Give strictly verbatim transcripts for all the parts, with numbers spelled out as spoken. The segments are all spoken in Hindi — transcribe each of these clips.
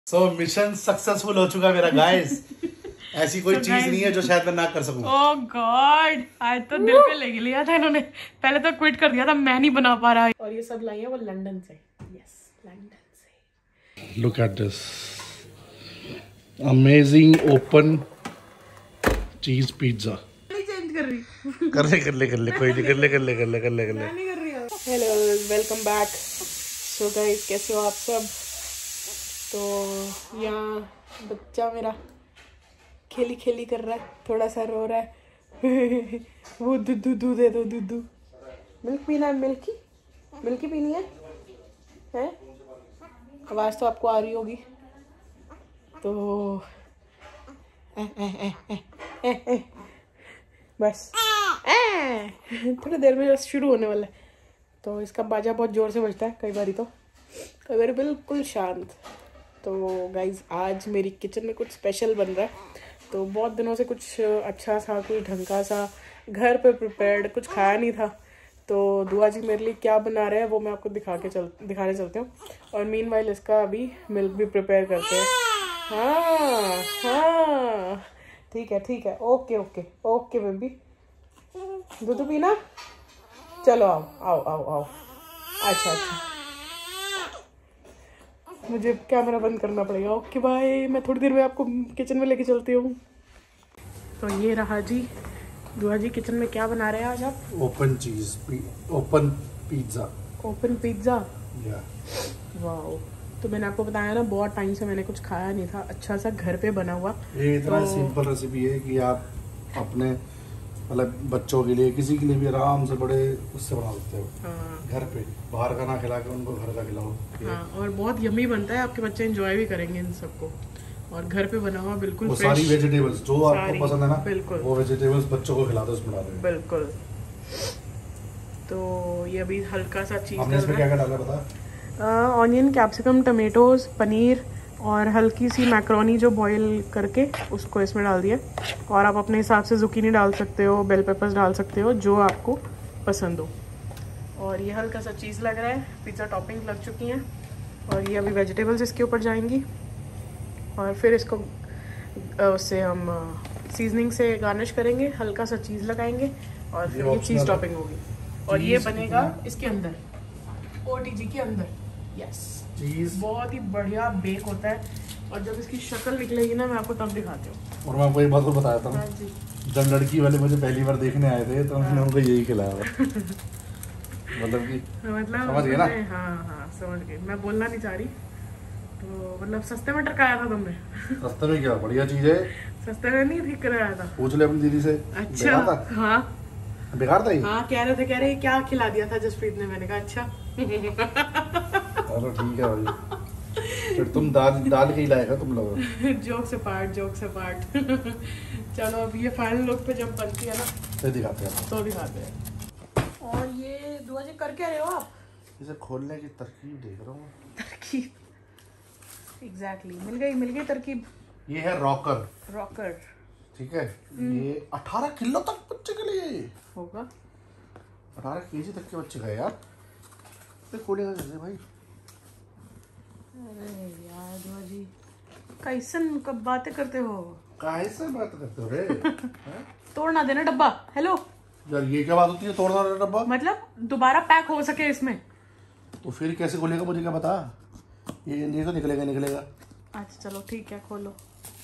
सो मिशन सक्सेसफुल हो चुका मेरा गाइस। ऐसी कोई so चीज नहीं है जो शायद मैं ना कर सकूं। ओह गॉड, आज तो दिल पे ले लिया था इन्होंने। पहले तो क्विट कर दिया था, मैं नहीं बना पा रहा। और ये सब लाई है वो लंदन से। यस, लंदन से। Look at this amazing open cheese pizza. नहीं चेंज कर रही। कर ले कर ले कर ले कोई नहीं, कर ले कर ले कर ले कर ले कर ले मैं नहीं कर रही। Hello, welcome back. So guys, कैसे हो आप सब? तो यहाँ बच्चा मेरा खेली खेली कर रहा है, थोड़ा सा रो रहा है। वो दूधू दूध दे दो, दूधू मिल्क पीना है। मिल्की मिल्की पीनी है, है? आवाज़ तो आपको आ रही होगी। तो ए, ए, ए, ए, ए, ए, बस ए, थोड़ी देर में शुरू होने वाला है। तो इसका बाजा बहुत ज़ोर से बजता है, कई बारी तो कई बारी बिल्कुल शांत। तो गाइज, आज मेरी किचन में कुछ स्पेशल बन रहा है। तो बहुत दिनों से कुछ अच्छा सा, कुछ ढंग का सा घर पे प्रिपेयर्ड कुछ खाया नहीं था। तो दुआ जी मेरे लिए क्या बना रहे हैं वो मैं आपको दिखा के चल दिखाने चलते हूँ। और मीनवाइल इसका अभी मिल्क भी प्रिपेयर करते हैं। हाँ हाँ, ठीक है ठीक है, ओके ओके ओके बेबी। दूध पीना? चलो आओ आओ आओ आओ। अच्छा अच्छा, मुझे कैमरा बंद करना पड़ेगा। ओके बाय, मैं थोड़ी देर में आपको किचन में लेके चलती हूँ। तो ये रहा जी, दुआ जी किचन में क्या बना रहे हैं आज आप? Open cheese open pizza. Open pizza, या वाओ। तो मैंने आपको बताया ना, बहुत टाइम से मैंने कुछ खाया नहीं था अच्छा सा घर पे बना हुआ। ये इतना तो... सिंपल रेसिपी है कि आप अपने मतलब बच्चों के लिए, किसी के लिए भी आराम से बड़े उससे बना सकते हो। हाँ। घर पे बाहर का ना खिला के उनको घर का खिलाओ। हाँ, और बहुत यम्मी बनता है, आपके बच्चे एंजॉय भी करेंगे इन सबको। और घर पे बना हुआ बिल्कुल वो सारी वेजिटेबल्स जो आपको पसंद है ना, बिल्कुल वो वेजिटेबल्स बच्चों को खिला दो उसमें डालो। बिल्कुल। तो ये अभी हल्का सा चीज हमने इसमें क्या क्या डाला बता? ऑनियन, कैप्सिकम, टमेटोज, पनीर और हल्की सी मैक्रोनी जो बॉईल करके उसको इसमें डाल दिया। और आप अपने हिसाब से जुकीनी डाल सकते हो, बेल पेपर्स डाल सकते हो, जो आपको पसंद हो। और ये हल्का सा चीज़ लग रहा है, पिज़्ज़ा टॉपिंग लग चुकी हैं। और ये अभी वेजिटेबल्स इसके ऊपर जाएंगी। और फिर इसको उससे हम सीजनिंग से गार्निश करेंगे, हल्का सा चीज़ लगाएंगे और फिर ये चीज़ टॉपिंग होगी। और ये बनेगा इसके अंदर, ओटीजी के अंदर। यस, चीज बहुत ही बढ़िया बेक होता है। और जब इसकी शक्ल निकलेगी ना, मैं आपको तब दिखाती हूँ। और मैं आपको एक बात तो बताया था, जब लड़की वाले मुझे पहली बार देखने आए थे तो मैंने उनको यही खिलाया। मतलब कि मतलब समझ गए ना? हाँ हाँ समझ गए। मैं बोलना नहीं चाह रही। तो मतलब सस्ते में टरकाया था तुमने। सस्ते में क्या बढ़िया चीज है। सस्ते में नहीं ठीक कराया था। पूछ ले अपनी दीदी से। अच्छा, हाँ बेकार था ये? हाँ, कह रहे थे कह रहे क्या खिला दिया था जसप्रीत ने। मैंने कहा अच्छा। चलो ठीक है भाई, फिर तुम दाल दाल के ही लाएगा तुम लोग। जोक से पार्ट, जोक से पार्ट। चलो अब ये फाइनल लुक पे जब बनती है ना तो दिखाते हैं तो दिखाते हैं। और ये दुआ जी कर क्या रहे हो आप? इसे खोलने की तरकीब देख रहा हूँ। तरकीब, एग्जैक्टली exactly. मिल गई मिल गई तरकीब। ये है रॉकर। रॉकर, ठीक है। ये अठारह किलो तक बच्चे के लिए होगा। अठारह केजी तक के बच्चे का यार। तो खोलेगा कैसे भाई? अरे यार दुआ जी, कैसन कब बातें करते हो? कैसे बात करते हो रे? तोड़ ना देना डब्बा। हेलो यार, ये क्या बात होती है तोड़ना डब्बा? मतलब दोबारा पैक हो सके इसमें। तो फिर कैसे खोलेगा मुझे क्या बता? ये ये तो निकलेगा निकलेगा। अच्छा चलो ठीक है, खोलो।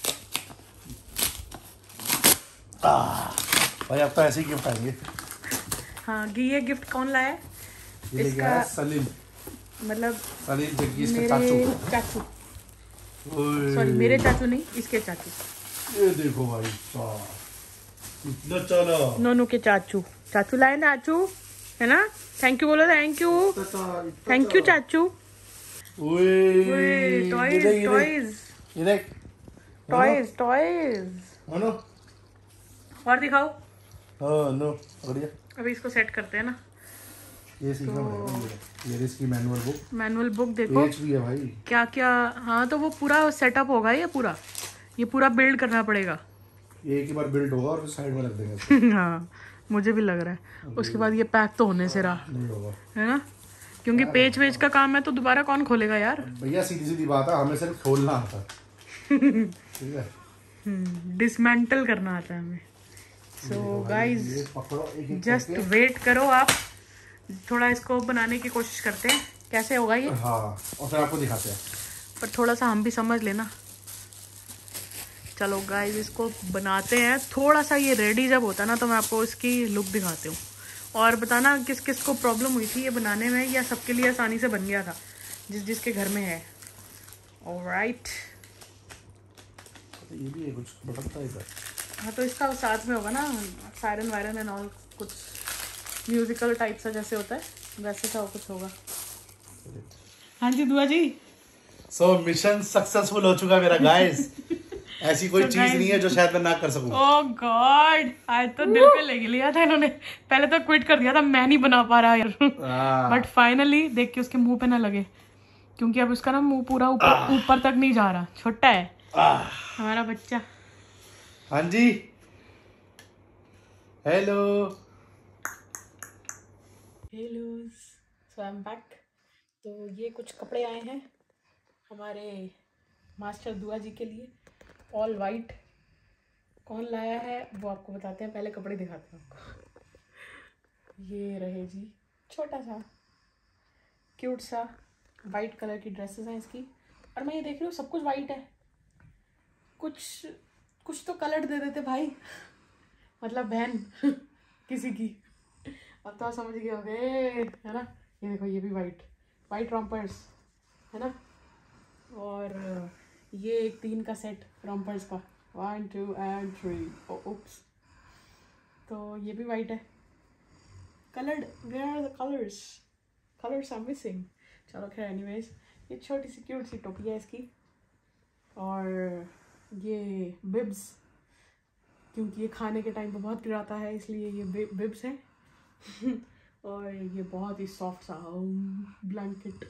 भाई अब तो ऐसे ही गिफ्ट आएंगे। हाँ, ये गिफ्ट कौन लाया है? ये इसका है सलील, मतलब सलील जग्गीश के चाचू। चाचू सॉरी, मेरे चाचू नहीं, इसके चाचू। ये देखो भाई साहब, इतना चला। नोनू के चाचू, चाचू लाए ना चाचू, है ना? थैंक यू बोलो, थैंक यू थैंक यू चाचू। टॉयज टॉयज टॉयज टॉयज और दिखाओ। हाँ नो बढ़िया। अभी इसको सेट करते हैं ना। ये सीखना पड़ेगा। ये इसकी मैनुअल बुक, मैनुअल बुक देखो भी है भाई, क्या क्या। हाँ, तो वो पूरा सेटअप होगा, ये पूरा ये पूरा बिल्ड करना पड़ेगा। एक ही बार बिल्ड होगा और फिर साइड में रख देंगे। हाँ, मुझे भी लग रहा है। उसके बाद ये पैक तो होने से रहा नहीं होगा, है ना? क्योंकि पेच वेच का काम है तो दोबारा कौन खोलेगा यार। भैया सीधी सीधी बात है, हमें सिर्फ खोलना आता ठीक है, डिसमेंटल करना आता है हमें। सो गाइस जस्ट वेट करो आप, थोड़ा इसको बनाने की कोशिश करते हैं कैसे होगा ये। हाँ, और फिर आपको दिखाते हैं, पर थोड़ा सा हम भी समझ लेना। चलो गाइस इसको बनाते हैं। थोड़ा सा ये रेडी जब होता है ना तो मैं आपको इसकी लुक दिखाती हूँ, और बताना किस किस को प्रॉब्लम हुई थी ये बनाने में, या सबके लिए आसानी से बन गया था जिस जिसके घर में है। ऑलराइट, ये भी है कुछ बटकता है इधर। हाँ तो इसका साथ में होगा ना सायरन वायरन एंड ऑल, कुछ म्यूजिकल टाइप सा जैसे होता है वैसे सा कुछ होगा। हाँ जी दुआ जी। सो मिशन सक्सेसफुल हो चुका मेरा गाइस। ऐसी कोई so चीज नहीं है जो शायद मैं ना कर सकूं। ओह गॉड, आज तो दिल पे ले लिया था इन्होंने, पहले तो क्विट कर दिया था मैं नहीं बना पा रहा यार। बट फाइनली देख के उसके मुंह पे ना लगे, क्योंकि अब उसका ना मुंह पूरा ऊपर ऊपर तक नहीं जा रहा, छोटा है हमारा बच्चा। हाँ जी, hello hello, so I am back. तो ये कुछ कपड़े आए हैं हमारे मास्टर दुआ जी के लिए, ऑल वाइट। कौन लाया है वो आपको बताते हैं, पहले कपड़े दिखाते हैं आपको। ये रहे जी, छोटा सा क्यूट सा वाइट कलर की ड्रेसेस हैं इसकी। और मैं ये देख रही हूँ सब कुछ वाइट है, कुछ कुछ तो कलर दे देते भाई, मतलब बहन किसी की। अब तो आप समझ गए होंगे है ना। ये देखो ये भी वाइट वाइट रॉम्पर्स है ना, और ये एक तीन का सेट रॉम्पर्स का, one two and three. Oops, तो ये भी वाइट है। Coloured, where are the colours, colours are missing. चलो खैर एनीवेज, ये छोटी सी क्यूट सी टोपी है इसकी, और ये बिब्स, क्योंकि ये खाने के टाइम पे बहुत गिराता है इसलिए ये बिब्स हैं। और ये बहुत ही सॉफ्ट सा ब्लैंकेट,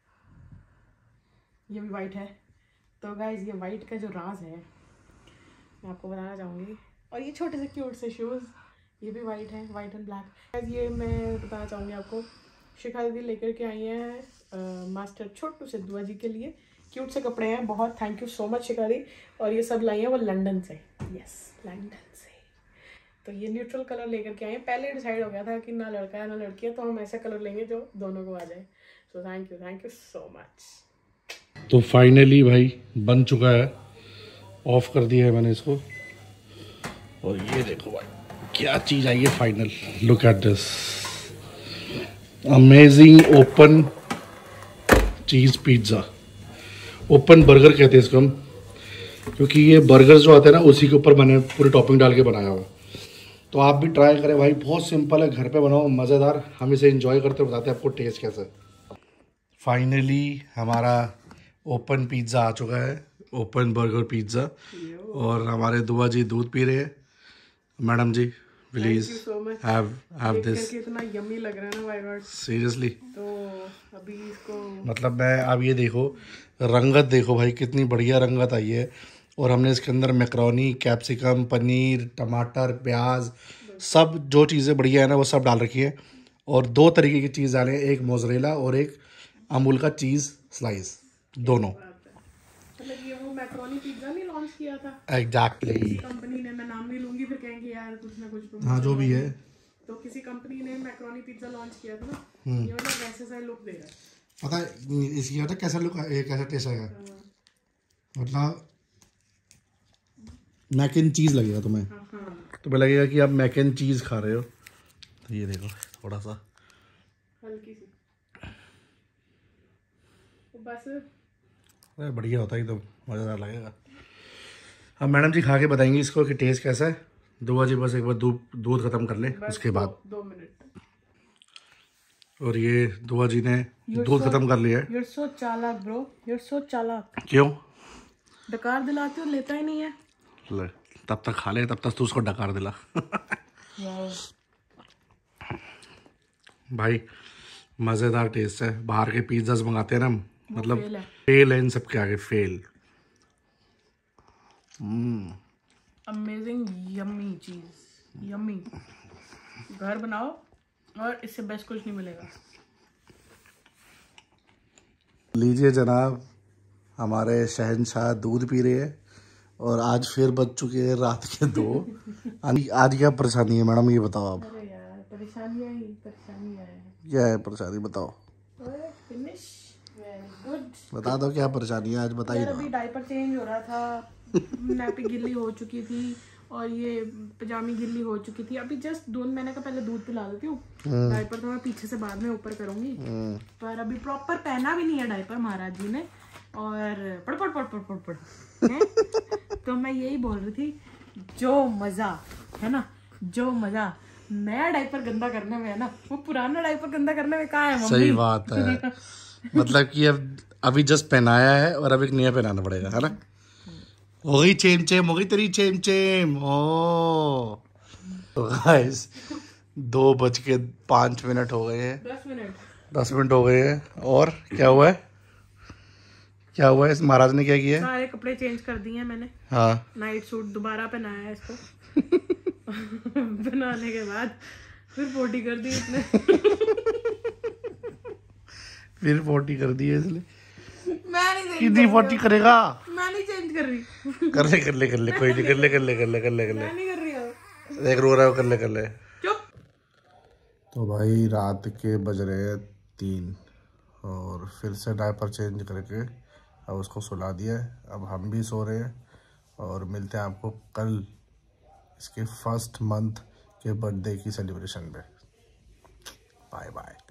ये भी वाइट है। तो गाइज ये वाइट का जो राज है मैं आपको बताना चाहूँगी। और ये छोटे से क्यूट से शूज़, ये भी वाइट है, वाइट एंड ब्लैक। गाइज ये मैं बताना चाहूँगी आपको, शिखा दीदी लेकर के आई हैं मास्टर छोटू से दुआ जी के लिए क्यूट से कपड़े हैं बहुत। Thank you so much Shikha di. और ये सब लाई हैं वो लंदन से, यस लंदन से। तो ये न्यूट्रल कलर लेकर के आए हैं। पहले डिसाइड हो गया था कि ना लड़का है ना लड़की है, तो हम ऐसा कलर लेंगे जो दोनों को आ जाए। So thank you, thank you so much. तो फाइनली भाई बन चुका है, ऑफ कर दिया है मैंने इसको, और ये देखो भाई क्या चीज़ आई है final. Look at this amazing open cheese pizza, open burger कहते हैं इसको हम, क्योंकि ये बर्गर जो आते हैं ना उसी के ऊपर मैंने पूरी टॉपिंग डाल के बनाया हुआ। तो आप भी ट्राई करें भाई, बहुत सिंपल है, घर पे बनाओ, मज़ेदार। हम इसे एंजॉय करते हुए बताते हैं आपको टेस्ट कैसा है। फाइनली हमारा ओपन पिज़्ज़ा आ चुका है, ओपन बर्गर पिज़्ज़ा, और हमारे दुआ जी दूध पी रहे हैं। Madam ji please have have this. कितना यम्मी लग रहा है ना भाई, सीरियसली। तो अभी इसको मतलब मैं, अब ये देखो रंगत देखो भाई, कितनी बढ़िया रंगत आई है। और हमने इसके अंदर मैक्रोनी, कैप्सिकम, पनीर, टमाटर, प्याज, सब जो चीज़ें बढ़िया है ना वो सब डाल रखी है। और दो तरीके की चीज़ डालें, एक मोज़रेला और एक अमूल का चीज़ स्लाइस, दोनों। मतलब ये वो मैक्रोनी पिज्जा नहीं लॉन्च किया था एग्जैक्टली कंपनी ने, मैं नाम नहीं लूंगी फिर कहेंगे यार कुछ ना कुछ। हाँ जो भी है, तो किसी कंपनी ने मैक्रोनी पिज्जा लॉन्च किया था ना, ये वाला वैसे सा लुक दे रहा है। पता है इसकी पता कैसा लुक, कैसा टेस्ट आएगा, मतलब मैक एंड चीज़ लगेगा तुम्हें। हाँ, हाँ। तुम्हें लगेगा कि आप मैक एंड चीज़ खा रहे हो। तो ये देखो थोड़ा सा हल्की सी, तो बस अरे बढ़िया होता है एकदम, मज़ेदार लगेगा। अब मैडम जी खा के बताएंगी इसको कि टेस्ट कैसा है। दुआ जी बस एक बार दूध दूध ख़त्म कर ले उसके बाद। दो मिनट। और ये दुआ जी ने दूध ख़त्म कर लिया है। You're so चालाक ब्रो, you're so चालाक। क्यों? डकार दिलाते हो, लेता ही नहीं है। ले, तब तक खा ले, तब तक तू उसको डकार दिला। भाई मज़ेदार टेस्ट है। बाहर के पिज्ज़ाज मंगाते हैं ना, मतलब फेल है, फेल है इन सब के आगे, fail. Amazing yummy cheese, yummy. घर बनाओ और इससे बेस्ट कुछ नहीं मिलेगा। लीजिए जनाब, हमारे शहंशाह दूध पी रहे हैं और आज फिर बज चुके हैं रात के दो। आज क्या परेशानी है मैडम, ये बताओ आप। अरे यार परेशानियां ही परेशानियां हैं। क्या है परेशानी बताओ। Finish good. बता दो क्या परेशानी है आज, बताइए। अभी डायपर चेंज हो रहा था, नैपी गिल्ली हो चुकी थी और ये पजामी गिल्ली हो चुकी थी। अभी जस्ट दो महीने का पहले दूध पिला देती हूँ, डायपर तो मैं पीछे से बाद में ऊपर करूंगी। पर अभी प्रॉपर पहना भी नहीं है डायपर महाराज जी ने, और पड़ पड़ पड़ पड़ पड़ पड़ तो मैं यही बोल रही थी, जो मजा है ना, जो मजा नया डायपर गंदा करने में है ना, वो पुराना डायपर गंदा करने में कहाँ है मम्मी। सही बात है। मतलब कि अब अभी जस्ट पहनाया है और अब एक नया पहनाना पड़ेगा, है ना। हो गई चेम चेम, हो गई तेरी चेम चेम। ओ गाइस, दो बज के पाँच मिनट हो गए हैं। दस मिनट दस मिनट हो गए हैं। और क्या हुआ है, क्या हुआ है, इस महाराज ने क्या किया है? सारे कपड़े चेंज कर दिए मैंने। हाँ, नाइट सूट दोबारा पहनाया है इसको। बनाने के बाद फिर पोटी कर दी इसने। फिर पोटी कर दी है इसने। मैं नहीं कितनी पोटी करेगा? मैं नहीं चेंज कर रही। कर ले कर ले कर ले, कोई नहीं, कर ले कर ले कर ले कर ले कर ले। मैं नहीं कर रही हूँ। देख रो रहा है, कर ले कर ले। चुप। तो भाई रात के बज रहे हैं तीन और फिर से डायपर चेंज करके अब उसको सुला दिया है। अब हम भी सो रहे हैं और मिलते हैं आपको कल इसके फर्स्ट मंथ के बर्थडे की सेलिब्रेशन पे। Bye bye.